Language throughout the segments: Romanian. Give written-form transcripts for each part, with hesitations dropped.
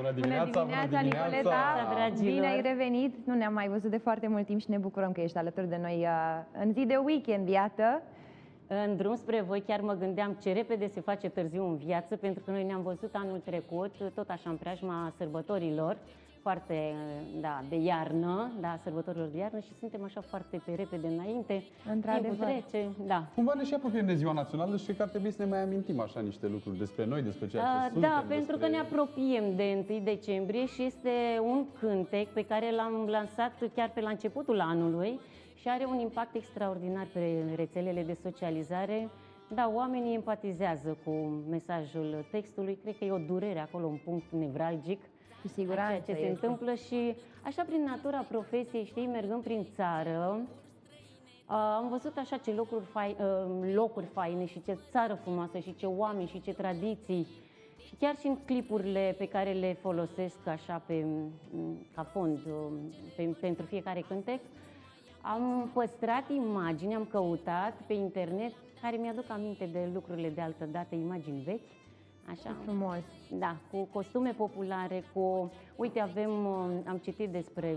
Bună dimineața, Nicoleta! Dragilor! Bine ai revenit! Nu ne-am mai văzut de foarte mult timp și ne bucurăm că ești alături de noi în zi de weekend, iată. În drum spre voi chiar mă gândeam ce repede se face târziu în viață, pentru că noi ne-am văzut anul trecut, tot așa în preajma sărbătorilor, foarte, de iarnă, sărbătorilor de iarnă, și suntem așa foarte pe repede înainte. Într-adevăr. Timpul trece, Cumva ne și apropiem de ziua națională și că ar trebui să ne mai amintim așa niște lucruri despre noi, despre ceea ce suntem. Da, pentru că ne apropiem de 1 decembrie și este un cântec pe care l-am lansat chiar pe la începutul anului și are un impact extraordinar pe rețelele de socializare. Da, oamenii empatizează cu mesajul textului, cred că e o durere acolo, un punct nevralgic. Cu siguranță ceea ce se întâmplă și așa prin natura profesiei, știi, mergând prin țară, am văzut așa ce locuri faine și ce țară frumoasă și ce oameni și ce tradiții. Și chiar și în clipurile pe care le folosesc așa ca fond pentru fiecare cântec, am păstrat imagini, am căutat pe internet care mi-aduc aminte de lucrurile de altă dată, imagini vechi. Așa. Frumos. Da, cu costume populare, uite, am citit despre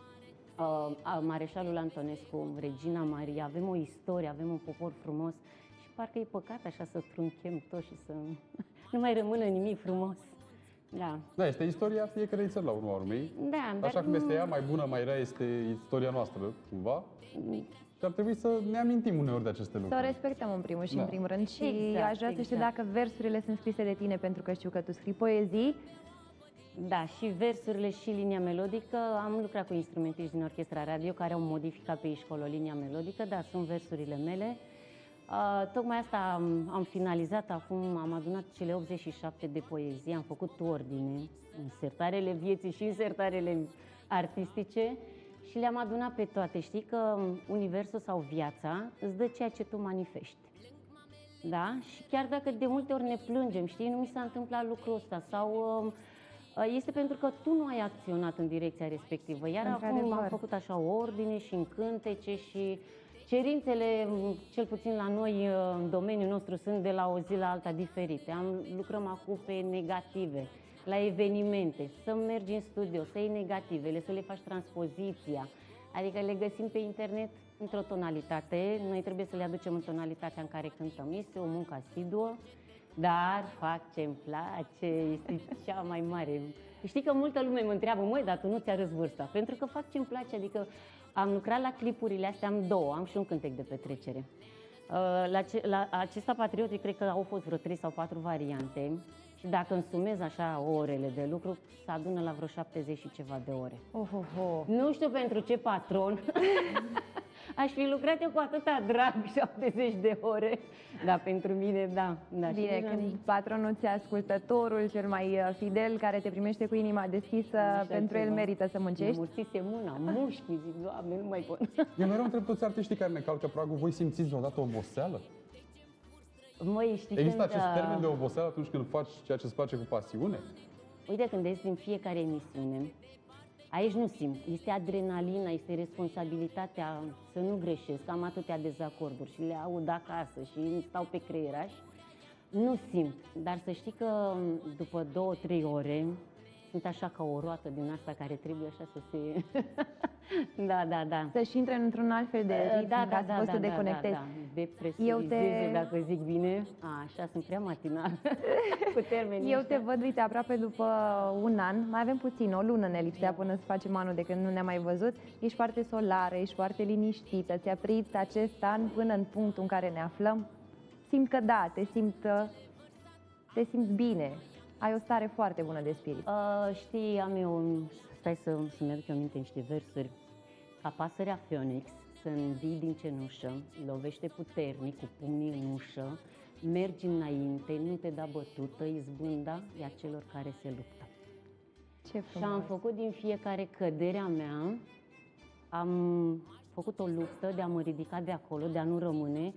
Mareșalul Antonescu, Regina Maria, avem o istorie, avem un popor frumos și parcă e păcat așa să trunchem tot și să nu mai rămână nimic frumos. Da. Da, este istoria fiecărei țări la urma urmei. Da, așa cum este ea, mai bună, mai rea, este istoria noastră, cumva. Și ar trebui să ne amintim uneori de aceste lucruri. Să o respectăm în primul și în primul rând. Și aș vrea să știu dacă versurile sunt scrise de tine, pentru că știu că tu scrii poezii. Da, și versurile și linia melodică. Am lucrat cu instrumentiști din Orchestra Radio care au modificat pe aici o linia melodică, dar sunt versurile mele. Tocmai asta am finalizat acum, am adunat cele 87 de poezii, am făcut ordine în sertarele vieții și în sertarele artistice și le-am adunat pe toate. Știi că universul sau viața îți dă ceea ce tu manifesti. Da? Și chiar dacă de multe ori ne plângem, știi, nu mi s-a întâmplat lucrul ăsta sau este pentru că tu nu ai acționat în direcția respectivă. Iar acum am făcut așa o ordine și în cântece și cerințele, cel puțin la noi, în domeniul nostru, sunt de la o zi la alta diferite. Lucrăm acum pe negative, la evenimente, să mergi în studio, să iei negativele, să le faci transpoziția. Adică le găsim pe internet într-o tonalitate, noi trebuie să le aducem în tonalitatea în care cântăm. Este o muncă asiduă, dar fac ce-mi place, este cea mai mare. Știi că multă lume mă întreabă, măi, dar tu nu ți-arăți vârsta? Pentru că fac ce-mi place, adică am lucrat la clipurile astea, am două, am și un cântec de petrecere. La acesta patriotic, cred că au fost vreo 3 sau 4 variante și dacă însumez așa orele de lucru, se adună la vreo 70 și ceva de ore. Nu știu pentru ce patron, aș fi lucrat eu cu atâta drag 70 de ore, dar pentru mine, da. Bine, când patronul ți ascultătorul cel mai fidel, care te primește cu inima deschisă, pentru el merită să muncești. Mulțise mâna, mușchi, zic, Doamne, nu mai pot. Eu mereu întreb toți artiștii care ne calcă pragul, voi simțiți vreodată oboseală? Măi, știi, există acest termen de oboseală atunci când faci ceea ce îți place cu pasiune? Uite, când ești din fiecare emisiune, aici nu simt. Este adrenalina, este responsabilitatea să nu greșesc. Am atâtea dezacorduri și le aud acasă și îmi stau pe creieraș. Nu simt, dar să știi că după 2-3 ore sunt așa ca o roată din asta care trebuie așa să se... Da. Să-și intre într-un alt fel de ritm, ca să poți să deconectezi. Depresurizeze, dacă zic bine. Așa, sunt prea matinal cu termenii. Eu te văd, uite, aproape după un an, mai avem puțin, o lună ne lipsea până să facem anul de când nu ne-am mai văzut. Ești foarte solară, ești foarte liniștită, ți-a prit acest an până în punctul în care ne aflăm. Simt că da, te simți bine. Ai o stare foarte bună de spirit. Știi, stai să-mi aduc aminte niște versuri. Ca pasărea Phoenix, să învii din cenușă, lovește puternic cu pumnii în ușă, mergi înainte, nu te da bătută, izbânda e a celor care se luptă. Ce frumos! Și am făcut din fiecare căderea mea, am făcut o luptă de a mă ridica de acolo, de a nu rămâne.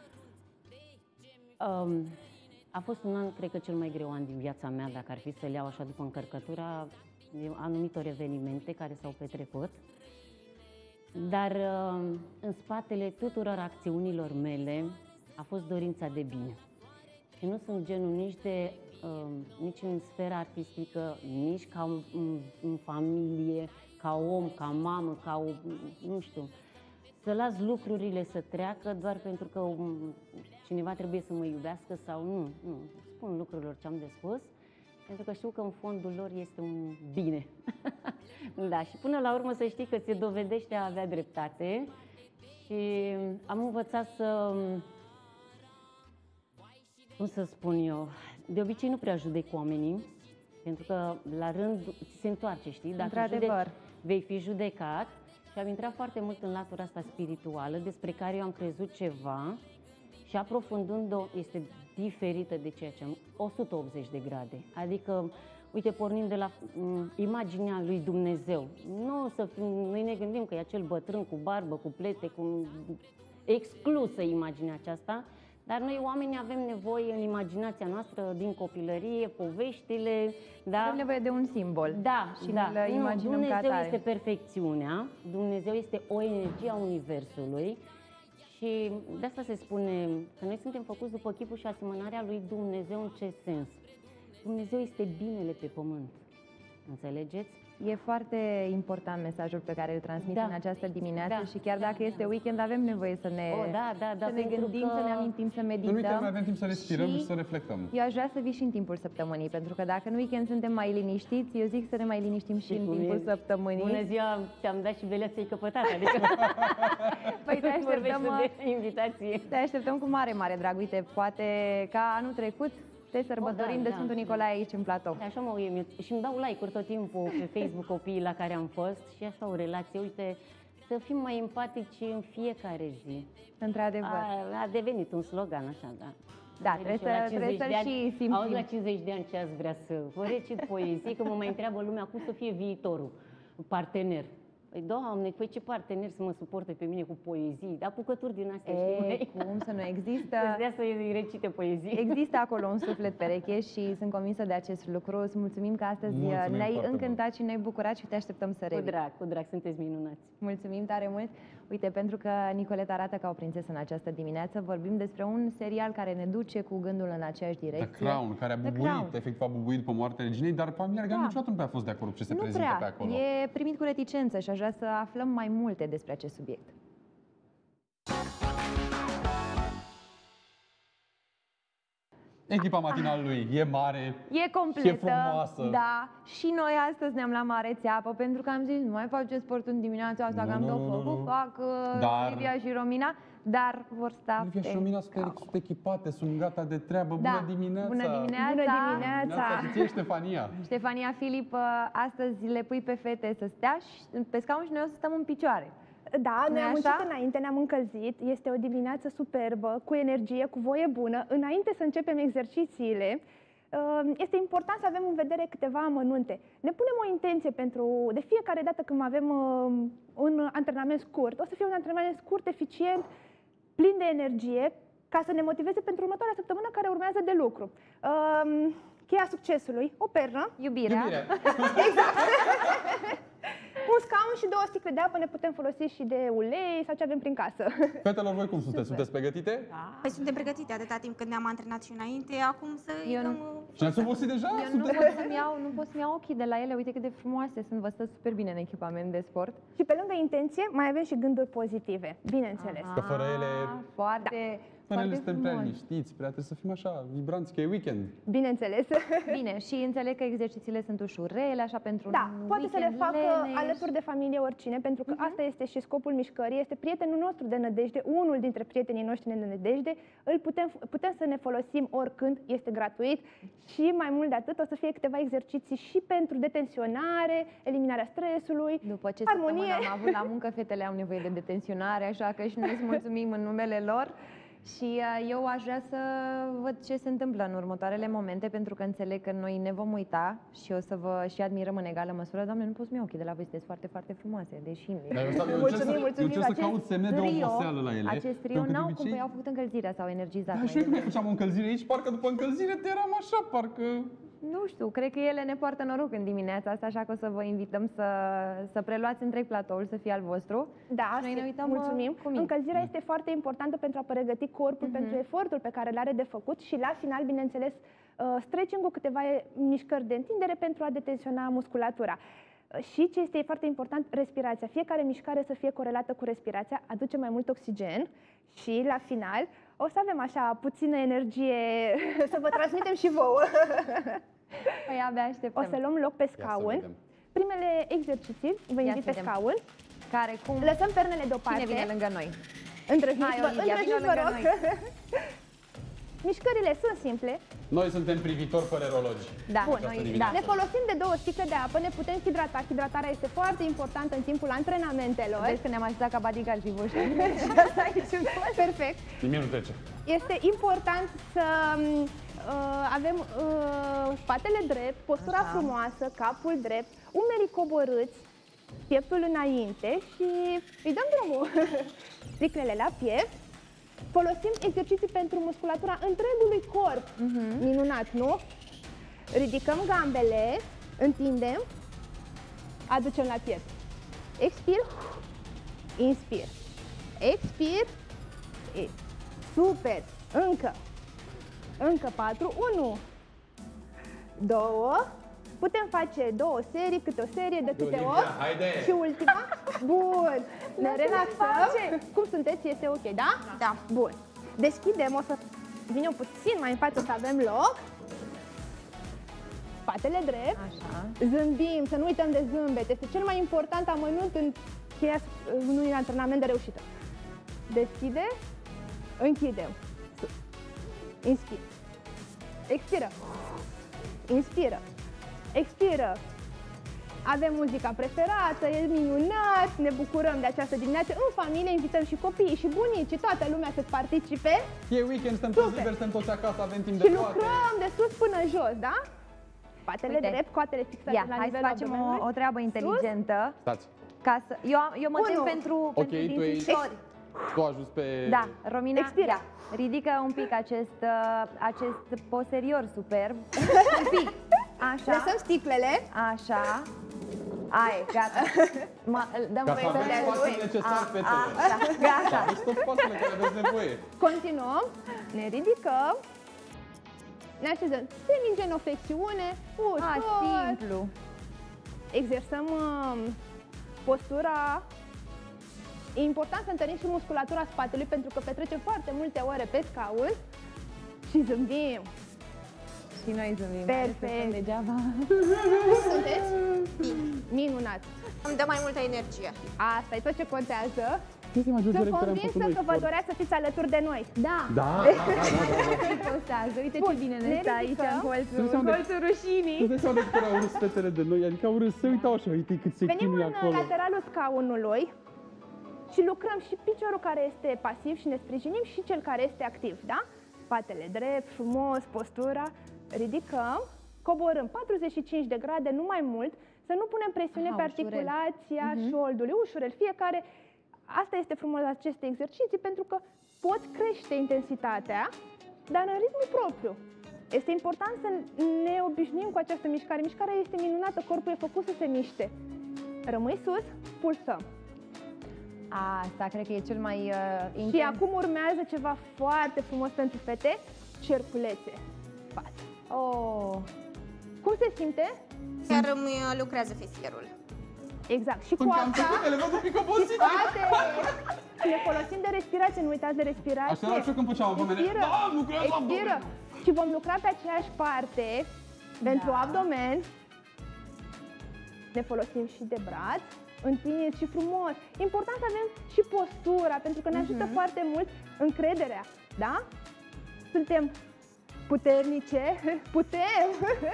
A fost un an, cred că cel mai greu an din viața mea, dacă ar fi să le iau așa după încărcătura anumitor evenimente care s-au petrecut. Dar în spatele tuturor acțiunilor mele a fost dorința de bine. Și nu sunt genul nici de nici în sfera artistică, nici ca în familie, ca om, ca mamă, ca o, nu știu, să las lucrurile să treacă doar pentru că cineva trebuie să mă iubească sau nu. Spun lucrurilor ce am de spus, pentru că știu că în fondul lor este un bine. Da, și până la urmă să știi că se dovedește a avea dreptate și am învățat să, cum să spun eu, de obicei nu prea judec oamenii, pentru că la rând ți se întoarce, știi? Dacă judeci, vei fi judecat. Și am intrat foarte mult în latura asta spirituală, despre care eu am crezut ceva și aprofundând-o este diferită de ceea ce am 180 de grade. Adică, uite, pornind de la imaginea lui Dumnezeu. Noi ne gândim că e acel bătrân cu barbă, cu plete, cu exclusă imaginea aceasta, dar noi oamenii avem nevoie în imaginația noastră din copilărie, poveștile, da? Avem nevoie de un simbol. Da, și da. îl imaginăm Dumnezeu ca atare. este perfecțiunea, Dumnezeu este o energie a Universului și de asta se spune că noi suntem făcuți după chipul și asemănarea lui Dumnezeu. În ce sens? Dumnezeu este binele pe pământ. Înțelegeți? E foarte important mesajul pe care îl transmit în această dimineață și chiar dacă este weekend avem nevoie să ne, să ne gândim, să ne amintim, să medităm. În weekend mai avem timp să respirăm și să reflectăm. Eu aș vrea să vii și în timpul săptămânii, pentru că dacă în weekend suntem mai liniștiți, eu zic să ne mai liniștim și în timpul săptămânii. Bună ziua, ți-am dat și beleața-i căpătată, adică păi te așteptăm, de invitație. Te așteptăm cu mare, mare drag. Uite, poate ca anul trecut te sărbătorim de Sfântul Nicolae aici în platou. Așa și îmi dau like-uri tot timpul pe Facebook copiii la care am fost și așa o relație, uite, să fim mai empatici în fiecare zi. Într-adevăr. A devenit un slogan așa, da. Da, trebuie să și simțim. Auzi, la 50 de ani ce ați vrea să vă recit poezii, că mă mai întreabă lumea cum să fie viitorul partener. Păi, Doamne, păi ce partener să mă suporte pe mine cu poezii, apucături din astea, știi? Cum să nu există? Să să-i recite poezii. Există acolo un suflet pereche și sunt convinsă de acest lucru. Îți mulțumim că astăzi ne-ai încântat și ne-ai bucurat și te așteptăm să revii. Cu drag, sunteți minunați. Mulțumim tare mult. Uite, pentru că Nicoleta arată ca o prințesă în această dimineață, vorbim despre un serial care ne duce cu gândul în aceeași direcție. The Crown, care a bubuit, efectiv a bubuit după moartea reginei, dar familia regală niciodată nu prea a fost de acord cu ce se prezintă pe acolo. E primit cu reticență și aș vrea să aflăm mai multe despre acest subiect. Echipa matinalului e mare, e completă, e frumoasă. Da, și noi astăzi ne-am luat mare țeapă pentru că am zis, nu mai face sport în dimineața asta, că am tot făcut, fac Livia și Romina, dar vor sta. Livia și Romina sunt echipate, sunt gata de treabă. Bună dimineața! Bună dimineața! Bună dimineața! Și ție, Ștefania! Ștefania Filip, astăzi le pui pe fete să stea pe scaun și noi o să stăm în picioare. Da, noi am muncit înainte, ne-am încălzit, este o dimineață superbă, cu energie, cu voie bună. Înainte să începem exercițiile, este important să avem în vedere câteva amănunte. Ne punem o intenție de fiecare dată când avem un antrenament scurt. O să fie un antrenament scurt, eficient, plin de energie, ca să ne motiveze pentru următoarea săptămână care urmează de lucru. Cheia succesului, o pernă. Iubirea. Exact. Un scaun și 2 sticle de apă, ne putem folosi și de ulei sau ce avem prin casă. Fetelor, voi cum sunteți? Sunteți pregătite? Da. Păi suntem pregătite atâta timp când ne-am antrenat și înainte, acum să dăm... Și ne-ați obosit deja? Eu nu pot să-mi iau ochii de la ele, uite cât de frumoase sunt, vă stă super bine în echipament de sport. Și pe lângă intenție, mai avem și gânduri pozitive, bineînțeles. Că fără ele... Foarte... Fără ele suntem prea liniștiți, trebuie să fim așa, vibranți, că e weekend. Bineînțeles. Bine, și înțeleg că exercițiile sunt ușurele, așa pentru da, un poate să le facă leneș. alături de familie oricine, pentru că asta este și scopul mișcării, este prietenul nostru de nădejde, unul dintre prietenii noștri de nădejde, putem să ne folosim oricând, este gratuit și mai mult de atât o să fie câteva exerciții și pentru detensionare, eliminarea stresului, După ce armonie. Am avut la muncă, fetele au nevoie de detensionare, așa că și noi îți mulțumim în numele lor. Și eu aș vrea să văd ce se întâmplă în următoarele momente, pentru că înțeleg că noi ne vom uita și o să vă și admirăm în egală măsură. Doamne, nu pot să-mi iau ochii de la voi, sunteți foarte, foarte frumoase, deși... Mulțumim, eu încerc să caut semne de oboseală la ele. Acest trio n-au cum, păi au făcut încălzirea, s-au energizat. Da, și eu când făceam o încălzire aici, parcă după încălzire te eram așa, parcă... Nu știu, cred că ele ne poartă noroc în dimineața asta, așa că o să vă invităm să preluați întreg platoul, să fie al vostru. Da, noi ne uităm, mulțumim. Încălzirea este foarte importantă pentru a pregăti corpul pentru efortul pe care îl are de făcut și la final, bineînțeles, stretching-ul, câteva mișcări de întindere pentru a detensiona musculatura. Și ce este foarte important, respirația. Fiecare mișcare să fie corelată cu respirația, aduce mai mult oxigen și la final o să avem așa puțină energie să vă transmitem și vouă. Păi abia O așteptăm. să luăm loc pe Ia să scaun. vedem. Primele exerciții, vă invit pe să vedem. scaun. Care, cum, Lăsăm pernele deoparte. cine vine lângă noi? Îndrăzniți, Hai, vă, Olivia, îndrăzniți, vină vă lângă rog. noi. Mișcările sunt simple. Noi suntem privitori pălerologi. Da, Bun, noi, dimineață. da. Ne folosim de 2 sticle de apă, ne putem hidrata. Hidratarea este foarte importantă în timpul antrenamentelor. Vezi că ne-am ajutat ca bodyguard-ii voștri. Perfect. Nimic nu trece. Este important să avem spatele drept, postura Așa. frumoasă, capul drept, umerii coborâți, pieptul înainte și îi dăm drumul. Sticlele la piept. Folosim exerciții pentru musculatura întregului corp. Minunat, nu? Ridicăm gambele, întindem, aducem la piept. Expir, inspir. Expir, super. Încă 4, 1, 2. Putem face 2 serii, câte o serie de câte Olivia, 8. haide! Și ultima. Bun. Ne Lasă-ne relaxăm. face. Cum sunteți? Este ok, da? Da. Bun. Deschidem, o să vinem puțin mai în față să avem loc. Spatele drept. Așa. Zâmbim, să nu uităm de zâmbet. Este cel mai important amănunt în cheia unui antrenament de reușită. Deschide, închidem. Inspir. Expiră. Inspiră. Expiră. Avem muzica preferată, e minunat, ne bucurăm de această dimineață. În familie invităm și copiii și bunicii, toată lumea să participe E weekend, stăm toți Super. liberi, stăm toți acasă, avem timp și de toate. lucrăm de sus până jos, da? Spatele Uite. drept, coatele fixate Ia, la hai să nivelul facem abdomenului. o treabă inteligentă. Stați. Ca să, eu mă tem Unu. pentru Ok, tu ești... dințișori. Tu ajungi pe... Da, Romina, Expira. ia, ridică un pic acest posterior superb. Un pic. Așa. Lăsăm sticlele. Așa. Ai, gata. Dăm Ca voie să să aveți dea spațiul voie. necesar, fetele. Așa, Să gata. aveți tot spațiul de care aveți nevoie. Continuăm, ne ridicăm, ne așezăm semi-genoflexiune, ușor, Simplu. exersăm postura. E important să întărim și musculatura spatelui pentru că petrecem foarte multe ore pe scaun și zâmbim. Și noi zâmbim. Perfect. Degeaba. Cum sunteți? Minunat! Îmi dă mai multă energie. Asta e tot ce contează. Sunt Sunt convinsă că vă doreați să fiți alături de noi. Da! Da. Postează. Uite Bun, ce bine ne ne stă aici ridicăm. în colțul, Nu seamănă- colțul rușinii. Nu te seama de câte ori au râs fetele de noi, adică au râs, se uitau așa, uite cât se Venim chinuie în acolo. lateralul scaunului și lucrăm și piciorul care este pasiv și ne sprijinim și cel care este activ, da? Spatele drept, frumos, postura, ridicăm, coborâm 45 de grade, nu mai mult, să nu punem presiune Aha, pe ușurel. articulația șoldului, ușurel, fiecare. Asta este frumos la aceste exerciții pentru că poți crește intensitatea, dar în ritmul propriu. Este important să ne obișnuim cu această mișcare. Mișcarea este minunată, corpul e făcut să se miște. Rămâi sus, pulsăm. Asta cred că e cel mai Și intens. acum urmează ceva foarte frumos pentru fete, cerculețe. Față. Oh. Cum se simte? Chiar îmi lucrează fesierul. Exact. Și cu Încă am asta, făcut, le văd un pic obosit. spate. Și ne folosim de respirație, nu uitați de respirație. Așa era și eu când făceam abdomene. Expiră. Da, lucrează Expiră. abdomene. Și vom lucra pe aceeași parte pentru abdomen. Ne folosim și de braț, întins și frumos. Important să avem și postura, pentru că ne ajută foarte mult încrederea, da? Suntem puternice, putem!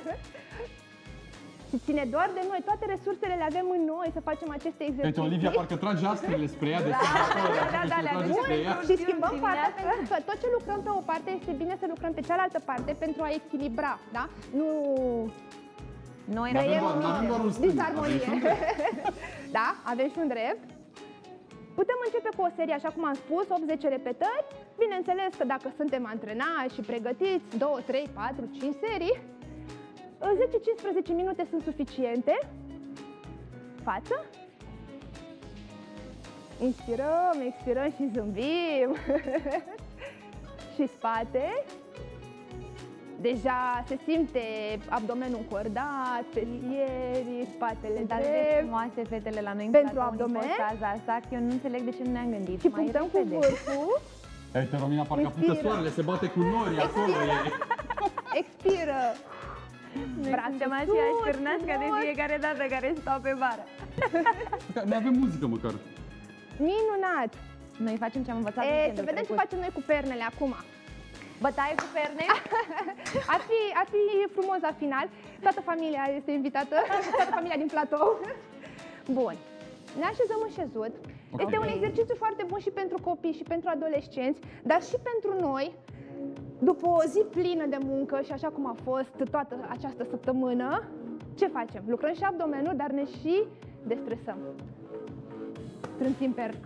Și ține doar de noi, toate resursele le avem în noi să facem aceste exerciții. Deci Olivia parcă trage astrele spre ea, deci le trage spre ea. Și schimbăm Știu, partea dimineața. pentru că tot ce lucrăm pe o parte este bine să lucrăm pe cealaltă parte pentru a echilibra, da? Nu Noi Avem Avem doar- avem doar un stâng, disarmonie. avem și un drept. Da, avem și un drept. Putem începe cu o serie, așa cum am spus, 8-10 repetări. Bineînțeles că dacă suntem antrenați și pregătiți, 2, 3, 4, 5 serii, 10-15 minute sunt suficiente. Față. Inspirăm, expirăm și zâmbim. Și spate. Deja se simte abdomenul încordat, pelierii, spatele Dar de drept. frumoase fetele la noi în Pentru platou, abdomen? poza asta, că eu nu înțeleg de ce nu ne-am gândit Și mai punctăm cu repede. vârful, Uite, Romina, parcă apucă Respiră. soarele, se bate cu nori acolo. expiră. Noi Brațul suntem sus, aceeași cârnașcă de frumos. fiecare dată care stau pe bară. Noi avem muzică măcar. Minunat! Noi facem ce am învățat Să weekendul vedem ce trecut. facem noi cu pernele acum. Bătaie cu perne? Ar fi frumos la final. Toată familia este invitată, toată familia din platou. Bun. Ne așezăm în șezut. Ok. Este un exercițiu foarte bun și pentru copii și pentru adolescenți, dar și pentru noi. După o zi plină de muncă și așa cum a fost toată această săptămână, ce facem? Lucrăm și abdomenul, dar ne și destresăm. Trântim perna.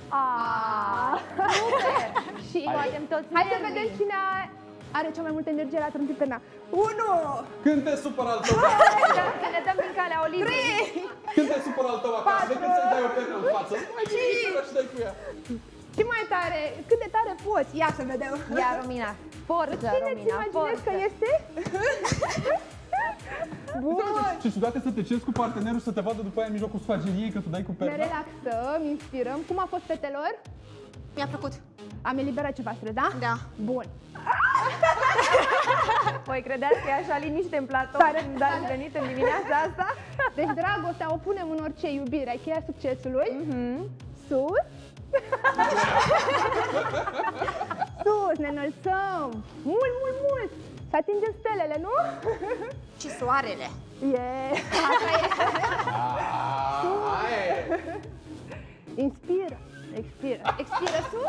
Super! Și Facem toți hai să nervii. vedem cine are cea mai multă energie la trântit perna. 1, Când te supără al tău? Să ne dăm din calea Oliviei. Când te supără al tău acasă? De când să-i dai o pernă în față? Nu mai bine și dai cu ea. și mai tare, cât de tare poți? Ia să vedem. Ia, Romina, forță, Cine-ți Romina, imaginezi forță. că este? Bun. Ce ciudat e să te ceri cu partenerul și să te vadă după aia în mijlocul sfageriei că tu dai cu Ne perna. relaxăm, inspirăm. Cum a fost, fetelor? Mi-a plăcut. Am eliberat ceva stres, da? Da. Bun. Voi credeți că e așa liniște în platou Tare, când tare. ați venit în dimineața asta? Deci dragostea o punem în orice iubire. Ai cheia succesului. Sus. Sus, ne înălțăm. Mult, mult, mult. Să atingem stelele, nu? Și soarele. Asta e. Inspiră. Expiră. Expiră sus.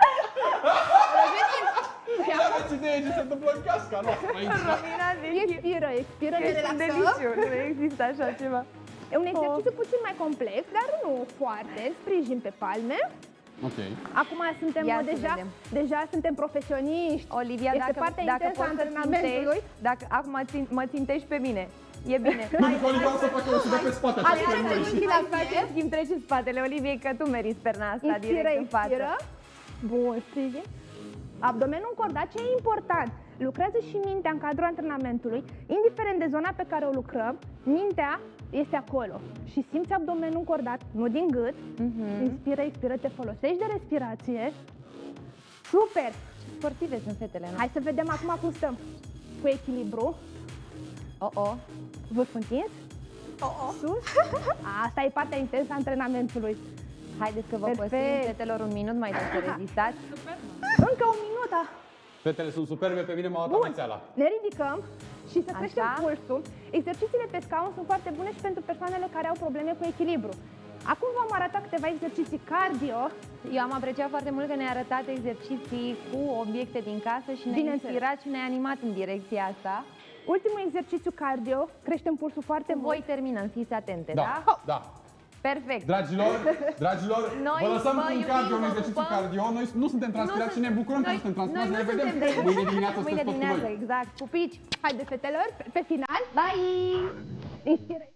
Aveți idee ce se întâmplă în casca noastră aici? Romina, deci Expiră, expiră, ne ești un relaxăm. deliciu, nu există așa ceva. E un exercițiu puțin mai complex, dar nu foarte. Sprijin pe palme. Ok. Acum suntem Ia să vedem. deja suntem profesioniști. Olivia, Este partea dacă intensă a poți să antrenamentului. țintești, dacă acum mă țintești pe mine, e bine. Pentru că Olivia o să facă o să dea pe spate așa Hai, spre hai, noi. hai. știi? Și la facem schimb, trece spatele Oliviei, că tu meriți perna asta Inspiră, direct în față. expiră. Bun, sprijin. Abdomenul încordat, ce e important? Lucrează și mintea în cadrul antrenamentului. Indiferent de zona pe care o lucrăm, mintea este acolo. Și simți abdomenul încordat, nu din gât. Inspiră, expiră, te folosești de respirație. Super! Sportive sunt fetele, nu? Hai să vedem acum cum stăm. Cu echilibru. Oh. Vârf întins. Sus. Asta e partea intensă a antrenamentului. Haideți că vă Perfect. păstrim fetelor un minut mai de să rezistați. Încă un minut. Fetele sunt superbe, pe mine m-au dat Bun. amețeala. Ne ridicăm și să Așa. creștem pulsul. Exercițiile pe scaun sunt foarte bune și pentru persoanele care au probleme cu echilibru. Acum vom arăta câteva exerciții cardio. Eu am apreciat foarte mult că ne-ai arătat exerciții cu obiecte din casă și ne-ai Bineînțeles. inspirat și ne-ai animat în direcția asta. Ultimul exercițiu cardio, creștem pulsul foarte mult. Voi terminăm, fiți atente, da? Da, da. Perfect. Dragilor, Noi vă lăsăm vă cu un iubim, cardio, un vă exercițiu pupăm. cardio. Noi nu suntem transpirați și ne bucurăm că nu suntem transpirați. Ne vedem mâine dimineață, Mâine sunteți tot cu dimineață, noi. exact. Pupici! Haideți, fetelor, pe final. Bye! Inspiră.